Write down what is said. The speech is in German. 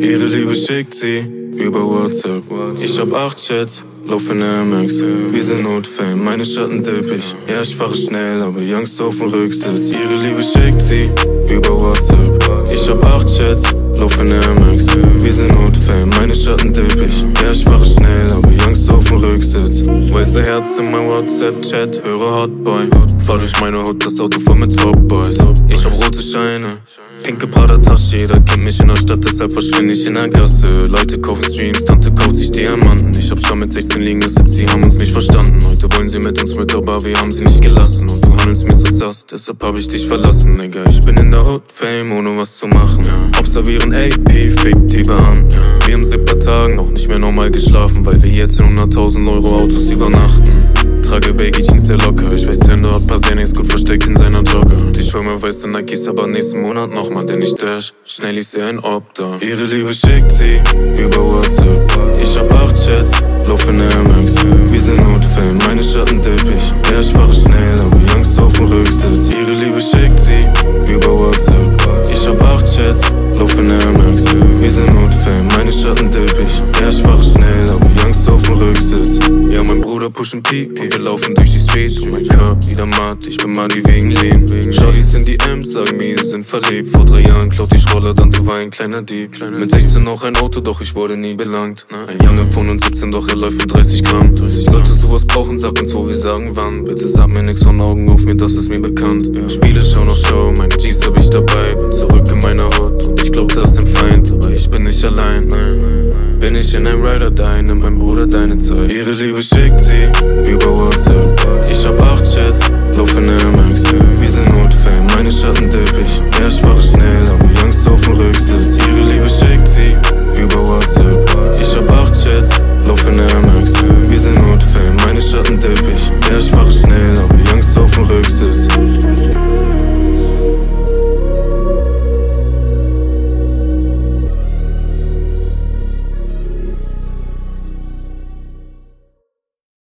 Ihre Liebe schickt sie über WhatsApp. Ich hab 8 Chats, lauf in der Maxe. Wir sind Hoodfame, meine Schatten dipp ich. Ja, ich fahre schnell, aber Youngst auf dem Rücksitz. Ihre Liebe schickt sie über WhatsApp. Ich hab 8 Chats, lauf in der Maxe. Wir sind Hoodfame, meine Schatten dipp ich. Ja, ich fahre schnell, aber Youngst auf dem Rücksitz. Weiße Herz in mein WhatsApp-Chat, höre Hotboy. Fahr durch meine Hood, das Auto voll mit Top-Boys. Ich hab rote Scheine, pinke Prada-Tasche, jeder kennt mich in der Stadt, deshalb verschwinde ich in der Gasse. Leute kaufen Streams, Tante kauft sich Diamanten. Ich hab schon mit 16 liegen gesippt, sie haben uns nicht verstanden. Heute wollen sie mit uns mit, aber wir haben sie nicht gelassen. Und du handelst mir so sass, deshalb hab ich dich verlassen, Nigga. Ich bin in der Hoodfame, ohne was zu machen. Observieren AP, fiktive an. Wir haben seit paar Tagen auch nicht mehr normal geschlafen, weil wir jetzt in 100.000 Euro Autos übernachten. Trage Baggy Jeans sehr locker, ich weiß Tender hat paar Xanax gut versteckt in seiner Jogger. Ich schwör mir weiße Nikes, aber nächsten Monat nochmal, denn ich dash schnell, ich seh ein Obdach. Ihre Liebe schickt sie über WhatsApp. Ich hab 8 Chats, lauf in der Maxe. Wir sind Hoodfame, meine Schatten dipp ich. Ja, ich fahre schnell, aber Youngst auf dem Rücksitz. Ihre Liebe schickt sie über WhatsApp. Ich hab 8 Chats, lauf in der Maxe. Wir sind Hoodfame, meine Schatten dipp ich. Ja, ich fahre schnell, aber Youngst auf dem Rücksitz. Ja, mein Bruder pushen P und wir laufen durch die Streets. Und mein Cup wieder matt, ich bin Muddy wegen Lean. Shorties in die M's, sagen mir, sie sind verliebt. Vor 3 Jahren klaut ich Roller, Dante war ein kleiner Dieb. Mit 16 noch ein Auto, doch ich wurde nie belangt. Ein Junge von uns 17, doch er läuft mit 30 Gramm. Solltest du was brauchen, sag uns wo, wir sagen wann. Bitte sag mir nix von Augen auf mir, das ist mir bekannt. Spiele, schau noch Show, meine G's hab ich dabei. Bin zurück in meiner Hood und ich glaub, da ist ein Feind. Aber ich bin nicht allein, bin ich in einem Rider, da nimmt mein Bruder deine Zeit. Ihre Liebe schickt sie über WhatsApp. Ich hab 8 Chats, lauf in der Maxe. Wir sind Hoodfame, meine Schatten dipp